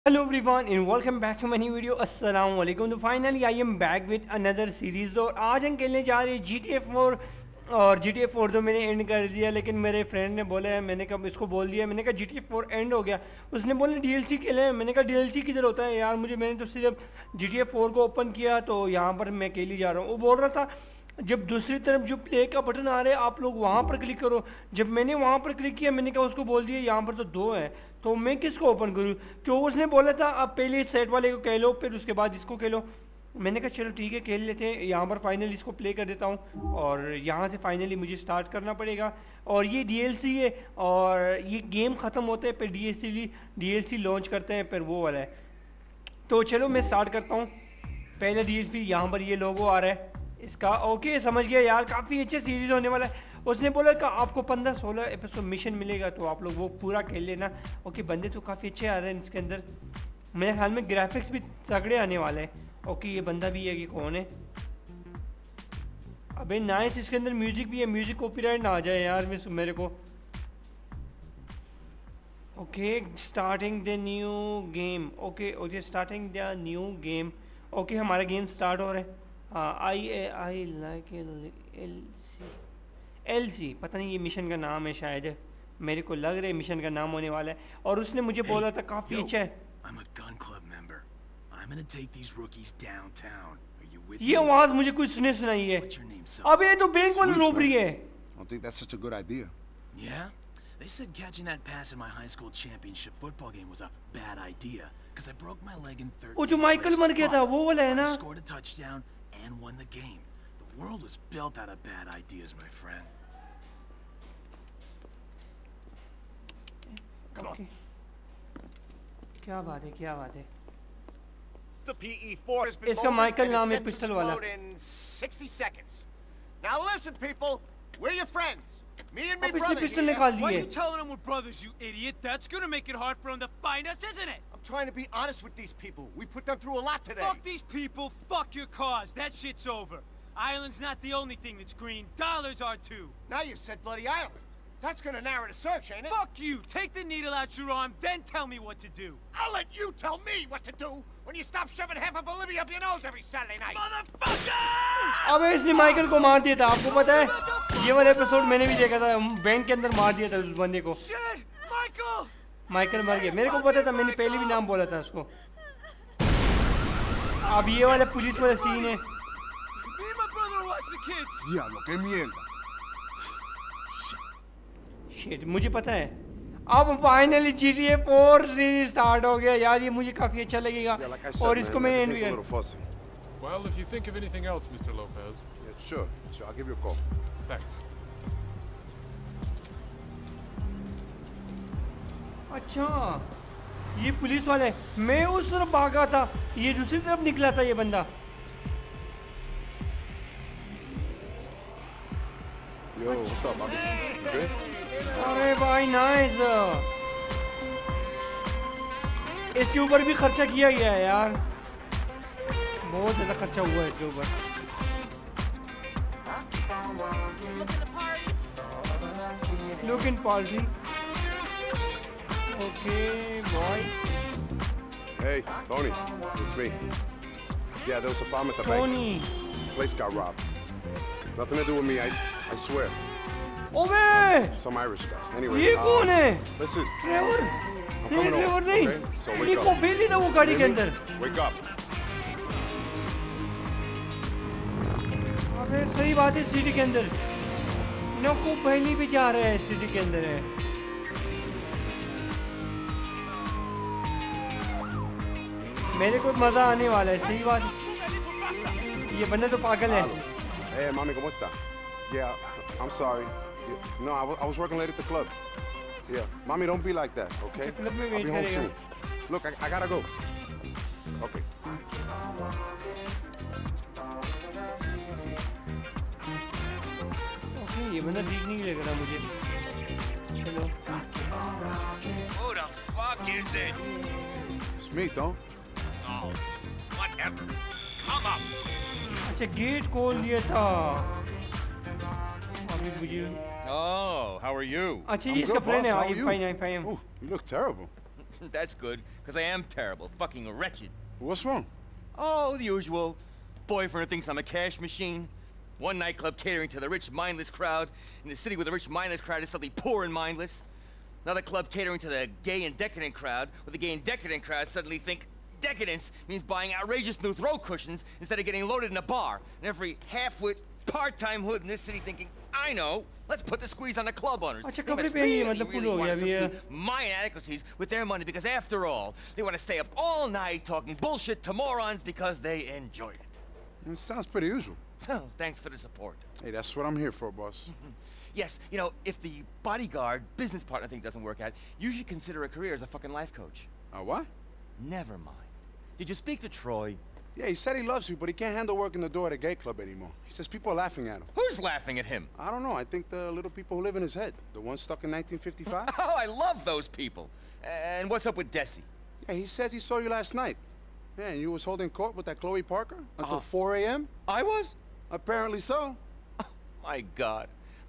Hello everyone and welcome back to my new video. अस्सलाम वालेकुम। तो finally I am back with another series और आज हम खेलने जा रहे हैं GTA 4। और GTA 4 तो मैंने एंड कर दिया, लेकिन मेरे फ्रेंड ने बोला है, मैंने कहा इसको बोल दिया, मैंने कहा GTA 4 एंड हो गया। उसने बोला DLC खेलें, मैंने कहा DLC किधर होता है यार, मैंने तो सिर्फ GTA 4 को ओपन किया तो यहाँ पर मैं अकेली जा रहा हूँ। वो बोल रहा था जब दूसरी तरफ जो प्ले का बटन आ रहा है आप लोग वहाँ पर क्लिक करो। जब मैंने वहाँ पर क्लिक किया, मैंने कहा उसको बोल दिया यहाँ पर तो दो हैं, तो मैं किसको ओपन करूँ। तो उसने बोला था आप पहले सेट वाले को कह लो, फिर उसके बाद इसको कह लो। मैंने कहा चलो ठीक है खेल लेते हैं। यहाँ पर फाइनली इसको प्ले कर देता हूँ और यहाँ से फाइनली मुझे स्टार्ट करना पड़ेगा। और ये DLC है और ये गेम ख़त्म होते हैं फिर DLC लॉन्च करते हैं, फिर वो वाला है। तो चलो मैं स्टार्ट करता हूँ। पहले DLC यहाँ पर ये लोगो आ रहा है इसका। ओके समझ गया यार, काफ़ी अच्छे सीरीज़ होने वाला है। उसने बोला कि आपको 15-16 एपिसोड मिशन मिलेगा तो आप लोग वो पूरा खेल लेना। ओके बंदे तो काफ़ी अच्छे आ रहे हैं इसके अंदर, मेरे ख्याल में ग्राफिक्स भी तगड़े आने वाले हैं। ओके ये बंदा भी है कि कौन है। अबे नाइस, इसके अंदर म्यूजिक भी है, म्यूजिक कॉपीराइट ना आ जाए यार मेरे को। Okay starting the new game. Okay starting the new game. Okay हमारा गेम स्टार्ट हो रहा है। आई लाइक LC, पता नहीं ये मिशन का नाम है शायद, मेरे को लग रहा है मिशन का नाम होने वाला है। और उसने मुझे बोला था काफ़ी अच्छा है। ये आवाज़ मुझे कुछ सुनाई है। अब ये तो बैंक वाली रोबरी है। Don't think that's such a good idea. Yeah? They said catching that pass in my high school championship football game was a bad idea because I broke my leg in 13 वो जो Michael मर गया था वो वाला है ना। I scored a touchdown and won the game. The world was built out of bad ideas, my friend. Come on. क्या बात है, क्या बात है। The PE4 has been इसका molded माइकल and नाम is है set to पिस्टल वाला। explode in 60 seconds. Now listen, people, we're your friends. Me and my अब इसने brother पिस्टल here. निकाल Why are दी you है। telling them we're brothers, you idiot? That's gonna make it hard for them to find us, isn't it? I'm trying to be honest with these people. We put them through a lot today. Fuck these people, fuck your cause. That shit's over. Ireland's not the only thing that's green. Dollars are too. Now you said bloody Ireland. That's gonna narrow the search, ain't it? Fuck you. Take the needle out your arm, then tell me what to do. I'll let you tell me what to do when you stop shoving half of Bolivia up your nose every Saturday night. Motherfucker! अब इसने Michael को मार दिया था, आपको पता है ये वाला एपिसोड मैंने भी देखा था। बैंक के अंदर मार दिया था उस बंदे को। Shit! Michael! माइकल मर गया, मेरे को पता था, मैंने पहले भी नाम बोला था उसको। अब ये वाला पुलिस वाला सीन है। Me and my brother will watch the kids. Diablo, qué mierda. Shit, मुझे पता है। अब फाइनली GTA 4 सीरीज स्टार्ट हो गया यार, ये मुझे काफी अच्छा लगेगा। Yeah, like I said, और man, इसको मैंने एंड everything's a किया। little fussy. Well, if you think of anything else, Mr. Lopez. Yeah, sure. I'll give you a call. Thanks. अच्छा ये पुलिस वाला है, मैं उस तरफ भागा था, ये दूसरी तरफ निकला था ये बंदा। Yo, what's up, Bobby? You good? अरे भाई नाइस, इसके ऊपर भी खर्चा किया गया है यार, बहुत ज्यादा खर्चा हुआ है इसके ऊपर। Look in party. Okay boy. Hey, Tony. It's me. Yeah, there was a bomb at the bank. Tony. Place got robbed. Nothing to do with me, I swear. ओबे Some Irish guys. Anyway, ये कौन है? listen. Trevor? I'm नहीं coming Trevor over, नहीं, okay? So ये wake को up. भेज था वो गाड़ी के Hear me? अंदर। Wake up. अबे सही बात है, सिटी के अंदर नको पहली भी जा रहा है, सिटी के अंदर है। मेरे को मजा आने वाला है, सही बात। ये बंदा तो पागल है। Hey, mami, ¿cómo está? Yeah, I'm sorry. Yeah, no, I was working late at the club. Yeah, mommy, don't be like that, okay? club में I'll wait be home करेगा। soon. Look, I gotta go. Okay. Okay ये बंदा ठीक नहीं लग रहा मुझे। चलो Who the fuck is it? It's me, Don. Oh, whatever. Come up. अच्छा गेट खोल दिया था अभी मुझे। Oh, how are you? अच्छा ये I'm इसका good, फ्रेंड है। boss. How I are you? Fine I fine. Ooh, you look terrible. That's good, because I am terrible, fucking wretched. What's wrong? Oh, the usual. Boyfriend who thinks I'm a cash machine. One nightclub catering to the rich, mindless crowd. In a city where the rich, mindless crowd is suddenly poor and mindless. Another club catering to the gay and decadent crowd, where the gay and decadent crowd suddenly think decadence means buying outrageous new throw cushions instead of getting loaded in a bar. And every half-wit, part-time hood in this city thinking, I know, let's put the squeeze on the club owners. They must really want to subdue my inadequacies with their money because after all, they want to stay up all night talking bullshit to morons because they enjoy it. It sounds pretty usual. Oh, thanks for the support. Hey, that's what I'm here for, boss. Yes, you know, if the bodyguard business partner thing doesn't work out, you should consider a career as a fucking life coach. What? Never mind. Did you speak to Troy? Yeah, he said he loves you, but he can't handle working the door at a gay club anymore. He says people are laughing at him. Who's laughing at him? I don't know. I think the little people who live in his head. The ones stuck in 1955. Oh, I love those people. And what's up with Desi? Yeah, he says he saw you last night. Yeah, and you was holding court with that Chloe Parker until 4 a.m.? I was? Apparently so. Oh, my God.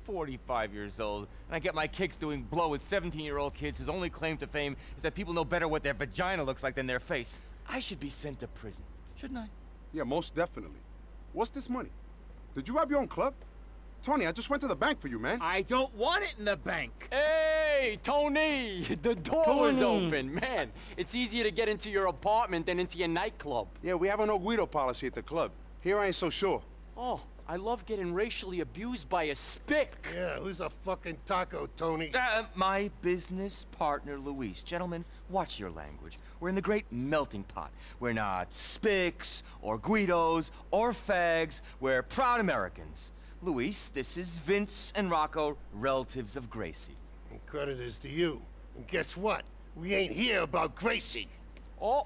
45 years old, and I get my kicks doing blow with 17-year-old kids whose only claim to fame is that people know better what their vagina looks like than their face. I should be sent to prison, shouldn't I? Yeah, most definitely. What's this money? Did you rob your own club? Tony, I just went to the bank for you, man. I don't want it in the bank. Hey, Tony! The door was open. Man, it's easier to get into your apartment than into your nightclub. Yeah, we have a no Guido policy at the club. Here I ain't so sure. Oh, I love getting racially abused by a spick. Yeah, who's a fucking taco, Tony? My business partner, Luis. Gentlemen, watch your language. We're in the great melting pot. We're not spicks, or Guidos, or fags. We're proud Americans. Luis, this is Vince and Rocco, relatives of Gracie. And credit is to you. And guess what? We ain't here about Gracie. Oh!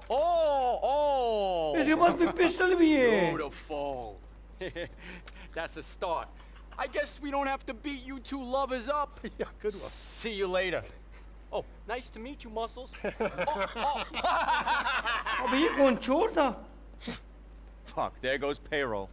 इसके पास भी pistol भी है. Beautiful. That's a start. I guess we don't have to beat you two lovers up. Yeah, good one. See you later. Oh, nice to meet you, Muscles. अबे ये कौन चोर था? Fuck, there goes payroll.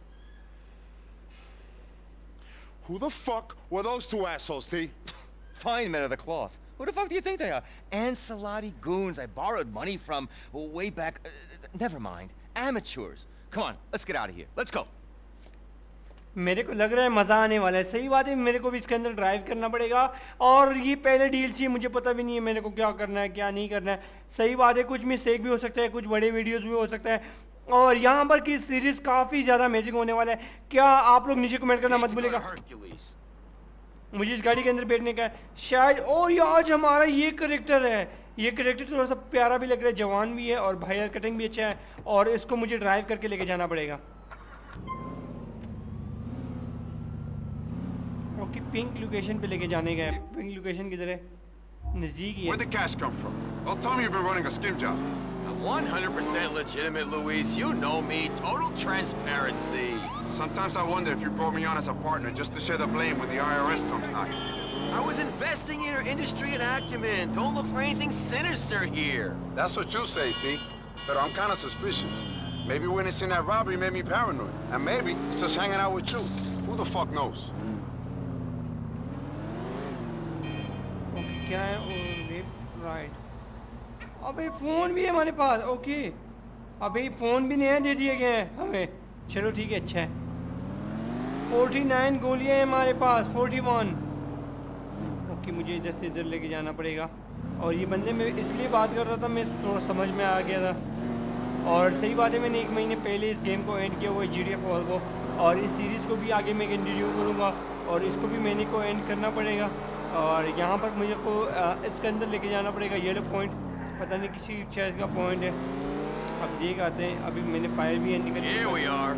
Who the fuck were those two assholes, T? Fine men of the cloth. Who the fuck do you think they are? Ancelotti goons I borrowed money from way back. Never mind. Amateurs. Come on, let's get out of here. Let's go. मेरे को लग रहा है मजा आने वाला है. सही बात है, मेरे को भी इसके अंदर ड्राइव करना पड़ेगा और ये पहले डीएलसी मुझे पता भी नहीं है मेरे को क्या करना है क्या नहीं करना है. सही बात है, कुछ मिस्टेक भी हो सकता है, कुछ बड़े वीडियोस भी हो सकता है और यहाँ पर की सीरीज काफी ज्यादा अमेजिंग होने वाला है. क्या आप लोग नीचे कमेंट करना मत भूलिएगा. मुझे इस गाड़ी के अंदर बैठने का है शायद. ओ ये आज हमारा ये कैरेक्टर है. ये कैरेक्टर थोड़ा सा प्यारा भी लग रहा है, जवान भी है और भाई कटिंग भी अच्छा है और इसको मुझे ड्राइव करके लेके जाना पड़ेगा. ओके, पिंक लोकेशन पे लेके जाने का है. पिंक लोकेशन किधर है? नजदीक ही है. Where'd the cash come from? Well, tell me you've been running a skim job. 100% legitimate, Luis. You know me. Total transparency. Sometimes I wonder if you brought me on as a partner just to share the blame when the IRS comes knocking. I was investing in your industry and acumen. Don't look for anything sinister here. That's what you say, T. But I'm kind of suspicious. Maybe witnessing that robbery made me paranoid. And maybe it's just hanging out with you. Who the fuck knows? क्या है? Left right. अबे phone भी है हमारे पास. Okay, अबे phone भी नया दे दिए गए हैं हमें. चलो ठीक है, अच्छा है. 49 गोलियां हैं हमारे पास. 41. ओके, मुझे इधर से इधर लेके जाना पड़ेगा. और ये बंदे में इसलिए बात कर रहा था, मैं थोड़ा समझ में आ गया था. और सही बात है, मैंने 1 महीने पहले इस गेम को एंड किया हुआ है, GTA 4 को. और इस सीरीज़ को भी आगे मैं कंटिन्यू करूँगा और इसको भी मैंने को एंड करना पड़ेगा. और यहाँ पर मुझे को इसके अंदर लेके जाना पड़ेगा. येलो पॉइंट, पता नहीं किसी चीज़ का पॉइंट है. अब देख आते हैं. अभी मैंने फायर भी एंड कर. Here we are.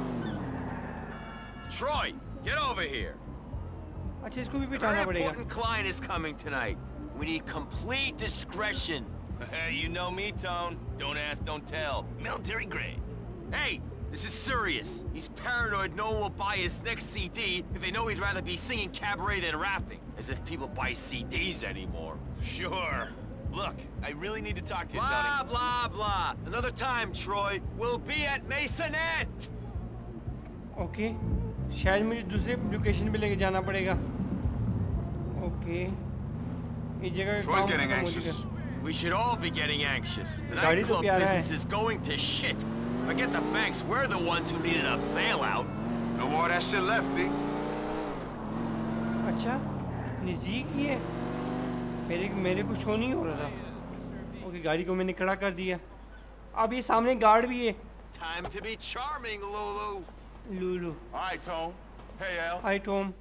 Troy, get over here. अच्छा, इसको भी बिठाना पड़ेगा. An important client is coming tonight. We need complete discretion. You know me, Tone. Don't ask, don't tell. Military grade. Hey, this is serious. He's paranoid no one will buy his next CD if they know he'd rather be singing cabaret than rapping. As if people buy CDs anymore. Sure. Look, I really need to talk to you, Tony. Blah, blah, blah. Another time, Troy. We'll be at Masonette. Okay, शायद मुझे दूसरे location पे लेके जाना पड़ेगा. Okay, इस जगह Troy's getting anxious. We should all be getting anxious. The गाड़ी तो nightclub प्यारा है। business is going to shit. Forget the banks. We're the ones who needed a bailout. No more of that shit left, D. अच्छा नज़दीक ही है मेरे को show नहीं हो रहा था ओके गाड़ी को मैंने खड़ा कर दिया अब ये सामने गार्ड भी है Time to be charming, Lulu. Lulu All right, Tone. Hey, Al. Hi Tom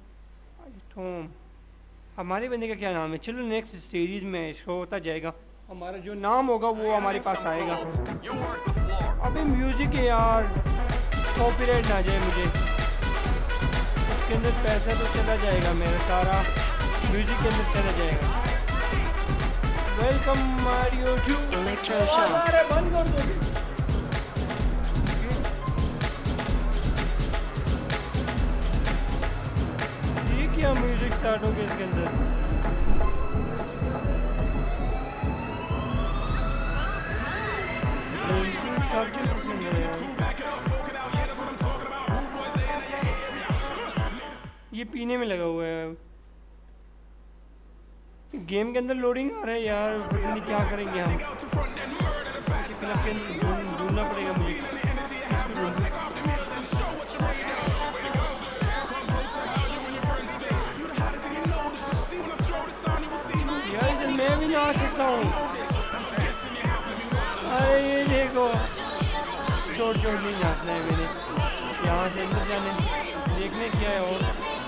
हमारे बंदे का क्या नाम है चलो नेक्स्ट सीरीज में शो होता जाएगा हमारा जो नाम होगा वो हमारे पास आएगा You work the floor. अबे म्यूजिक है यार कॉपीराइट ना जाए मुझे इसके अंदर पैसा तो चला जाएगा मेरा सारा म्यूजिक के अंदर चला जाएगा वेलकम मारियो टू Electroshock. अरे बंद कर दो ये क्या म्यूजिक स्टार्ट हो गया इसके अंदर ये पीने में लगा हुआ है गेम के अंदर लोडिंग आ रहा है यार पता नहीं क्या करेंगे हम फिल्म के अंदर ढूंढना पड़ेगा मुझे यार इधर मैं भी ना आ सकता हूँ अरे ये देखो छोड़ नहीं नाचना है मैंने यहाँ से अंदर जाने देखने क्या है और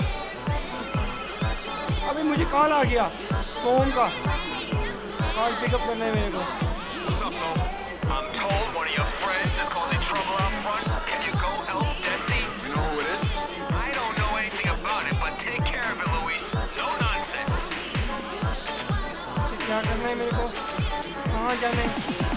अभी मुझे कॉल आ गया फोन का कॉल पिकअप करना है मेरे को What's up, Mo? I'm told one of your friends is causing trouble out front. Can you go help Jesse? You know who it is? I don't know anything about it, but take care of it, Luis. No nonsense. क्या करना है मेरे को कहाँ जाना है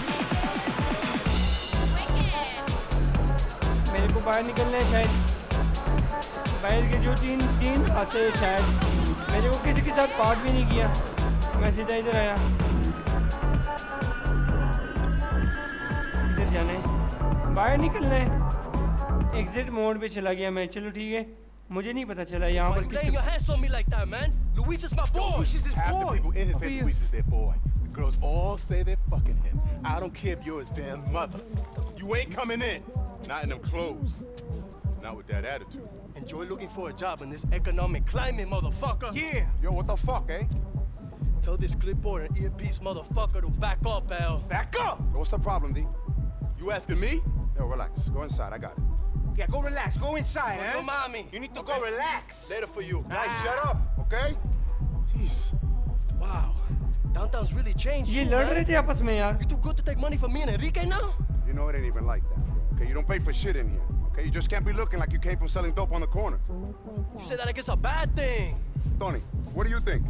मेरे को बाहर निकलना है शायद बाहर के जो तीन आते हैं शायद मेरे को किसी के साथ पार्ट भी नहीं किया मैं सीधा इधर आया इधर जाना है बाहर निकलना है एग्जिट मोड पे चला गया मैं चलो ठीक है मुझे नहीं पता चला यहाँ पर laying your hands on me like that, man? Luis is my boy. Luis is his boy. Half the people in here say Luis is their boy. The girls all say they're fucking him. I don't care if you're his damn mother. You ain't coming in. Not in them clothes. Not with that attitude. Enjoy looking for a job in this economic climate, motherfucker. Yeah. Yo, what the fuck, eh? Tell this clipboard and earpiece motherfucker to back up, Al. Back up! What's the problem, D? You asking me? Yo, relax. Go inside. I got it. Yeah, go relax. Go inside, Go, eh? mommy. You need to go relax. Later for you. Guys, shut up, okay? Jeez. Wow. Downtown's really changed. ये you, लड़ man. रहे थे आपस में यार You too good to take money from me and Enrique now? You know it ain't even like that, bro. Okay, you don't pay for shit in here. Okay, you just can't be looking like you came from selling dope on the corner. You say that like it's a bad thing. Tony, what do you think?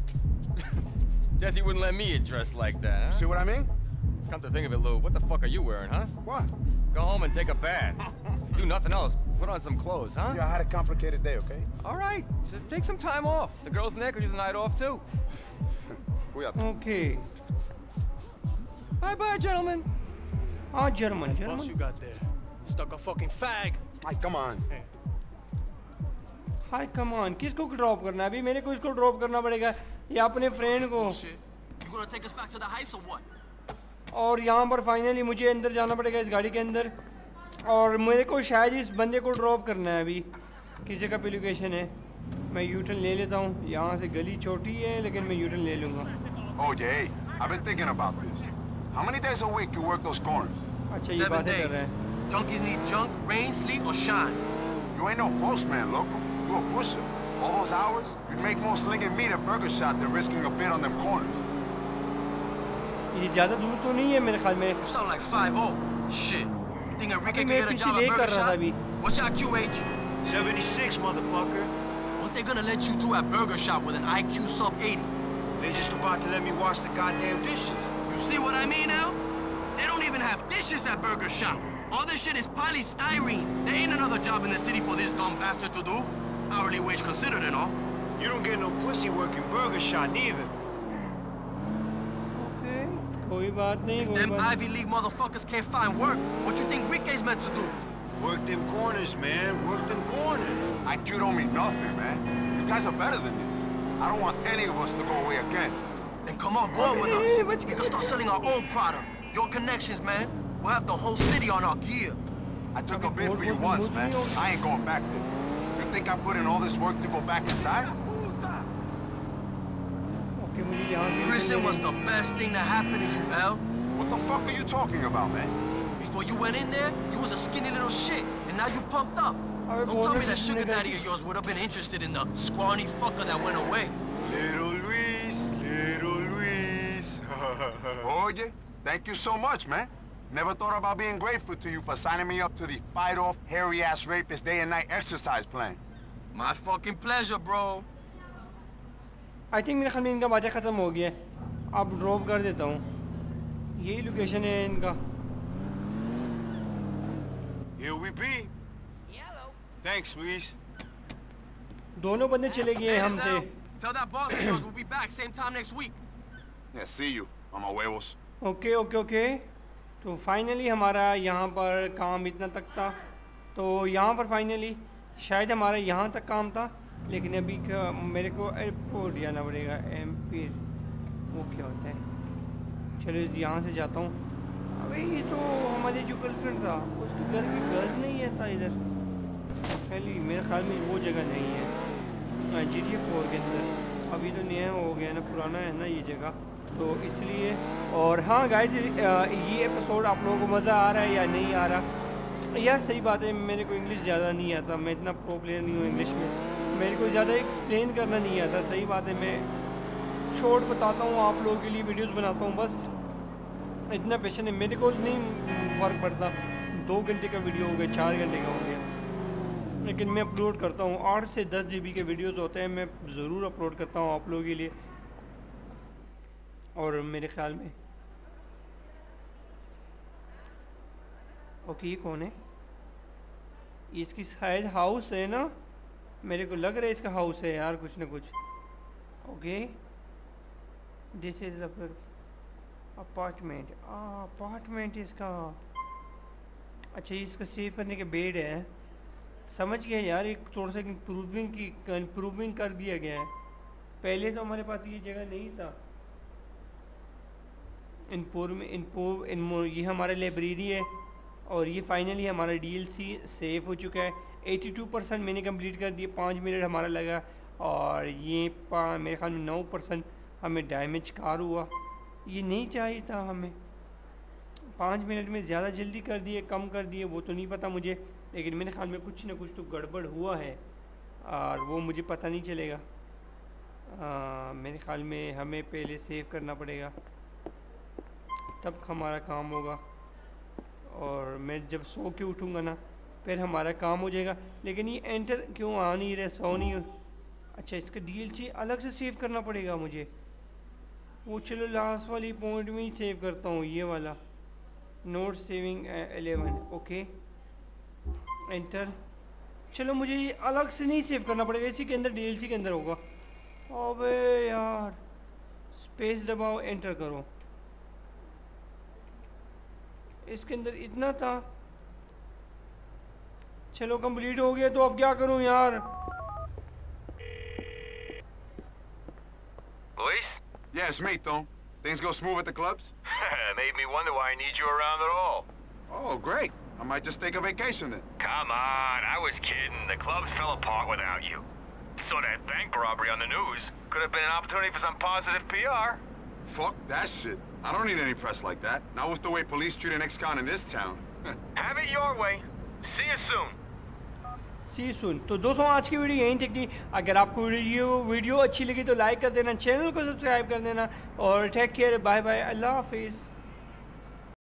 Desi wouldn't let me dress like that, huh? See what I mean? Come to think of it, Lou, what the fuck are you wearing, huh? What? Go home and take a bath. Do nothing else. Put on some clothes, huh? Yeah, I had a complicated day, okay? All right. So take some time off. The girls in there could use a night off, too. Okay. Bye-bye, gentlemen. हाँ German. What you got there? Stuck a fucking fag. Hey, come on. Hi, come on. किसको drop करना है अभी मेरे को इसको drop करना पड़ेगा या अपने फ्रेंड को You gonna take us back to the heights or what? और यहाँ पर फाइनली मुझे अंदर जाना पड़ेगा इस गाड़ी के अंदर और मेरे को शायद इस बंदे को ड्रॉप करना है अभी किसी का भी लोकेशन है मैं यूटर्न ले लेता हूँ यहाँ से गली छोटी है लेकिन मैं यूटर्न ले लूँगा Oh, yeah, hey, I've been thinking about this. How many days a week you work those corners? अच्छा ये 7 बातें कर days. रहे हैं Junkies need junk, rain, sleet, or shine. You ain't no postman, local. You a pusher. All those hours, you'd make more slinging meat at Burger Shot than risking a bit on them corners. ये ज़्यादा दूर तो नहीं है मेरे ख्याल में You sound like 5'0". Shit. You think Enrique can मैं get a पीछे job at देख Burger कर रहा था Shot? अभी What's your IQ age? 76, motherfucker. What they gonna let you do at Burger Shop with an IQ sub 80? They just about to let me wash the goddamn dishes. You see what I mean now? They don't even have dishes at Burger Shop. All this shit is polystyrene. There ain't another job in the city for this dumb bastard to do. Hourly wage considered and all. You don't get no pussy working Burger Shot neither. Okay, कोई बात नहीं If कोई them बात Ivy League motherfuckers can't find work, what you think Rique's meant to do? Work them corners, man. Work them corners. IQ don't mean nothing, man. You guys are better than this. I don't want any of us to go away again. then come on board with us. We can start selling our own product. Your connections, man. We'll have the whole city on our gear. I took a bid for you once, man. I ain't going back there. You think I put in all this work to go back inside? Prison was the best thing that happened to you, Al. What the fuck are you talking about, man? Before you went in there, you was a skinny little shit, and now you pumped up. Don't tell me that sugar daddy of yours would have been interested in the scrawny fucker that went away. Little Luis, little Luis. Oye, thank you so much, man. Never thought about being grateful to you for signing me up to the fight off hairy-ass rapist day and night exercise plan. My fucking pleasure, bro. I think मेरे ख्याल में इनका बातें ख़त्म हो गया। अब drop कर देता हूँ। यही लोकेशन है इनका। Here we be. Thanks, Luis. दोनों बंदे चले गए हैं हमसे। Tell that boss of yours we'll be back same time next week. Yeah, see you, mama huevos. Okay. तो फाइनली हमारा यहाँ पर काम इतना तक था। तो यहाँ पर फाइनली शायद हमारा यहाँ तक काम था, लेकिन अभी मेरे को एयरपोर्ट जाना पड़ेगा। एम्पीर वो क्या होता है? चलो यहाँ से जाता हूँ। अबे ये तो हमारे जो गर्लफ्रेंड था उसके घर नहीं है था इधर। पहले मेरे ख्याल में वो जगह नहीं है GTA 4 के अंदर। अभी तो नया हो गया ना, पुराना है ना ये जगह, तो इसलिए। और हाँ गाइस, ये एपिसोड आप लोगों को मज़ा आ रहा है या नहीं आ रहा? यार सही बात है, मेरे को इंग्लिश ज़्यादा नहीं आता, मैं इतना प्रो प्लेयर नहीं हूँ इंग्लिश में, मेरे को ज़्यादा एक्सप्लेन करना नहीं आता। सही बात है, मैं शॉर्ट बताता हूँ आप लोगों के लिए, वीडियोस बनाता हूँ, बस इतना पैशन है। मेरे को नहीं फ़र्क पड़ता 2 घंटे का वीडियो हो गया, 4 घंटे का हो गया, लेकिन मैं अपलोड करता हूँ। 8 से 10 GB के वीडियोस होते हैं, मैं ज़रूर अपलोड करता हूँ आप लोगों के लिए। और मेरे ख्याल में ओके, ये कौन है? इसकी शायद हाउस है ना, मेरे को लग रहा है इसका हाउस है यार, कुछ ना कुछ। ओके, दिस इज अपार्टमेंट इसका। अच्छा, ये इसका सेव करने के बेड है, समझ गया यार। एक थोड़ा सा इम्प्रूविंग कर दिया गया है। पहले तो हमारे पास ये जगह नहीं था। ये हमारा लाइब्रेरी है, और ये फाइनली हमारा DLC सेव हो चुका है। 82% मैंने कंप्लीट कर दिया, 5 मिनट हमारा लगा, और ये मेरे ख्याल में 9% हमें डैमेज कार हुआ। ये नहीं चाहिए था हमें। 5 मिनट में ज़्यादा जल्दी कर दिए, कम कर दिए, वो तो नहीं पता मुझे, लेकिन मेरे ख्याल में कुछ ना कुछ तो गड़बड़ हुआ है, और वो मुझे पता नहीं चलेगा। मेरे ख्याल में हमें पहले सेव करना पड़ेगा, तब हमारा काम होगा। और मैं जब सो के उठूँगा ना, फिर हमारा काम हो जाएगा। लेकिन ये एंटर क्यों आ नहीं रहा, सो नहीं। अच्छा, इसका DLC अलग से सेव करना पड़ेगा मुझे। वो चलो लास्ट वाली पॉइंट में ही सेव करता हूँ, ये वाला नोट सेविंग 11। Okay, enter. चलो, मुझे ये अलग से नहीं सेव करना पड़ेगा, इसी के अंदर DLC के अंदर होगा। अबे यार, स्पेस दबाओ, एंटर करो। इसके अंदर इतना था। चलो, कंप्लीट हो गया, तो अब क्या करूं यार? Luis? Yeah, it's me, Tom. Things go smooth at the clubs? Made me wonder why I need you around at all. Oh, great. I might just take a vacation then. Come on, I was kidding. The clubs fell apart without you. So that bank robbery on the news could have been an opportunity for some positive PR. Fuck that shit. I don't need any press like that. Not with the way police treat an ex-con in this town. Have it your way. See you soon. See you soon. तो दोस्तों, आज की video यहीं तक थी। अगर आपको video अच्छी लगी तो लाइक कर देना, चैनल को सब्सक्राइब कर देना, और टेक केयर, बाय बाय, अल्लाह हाफिज़।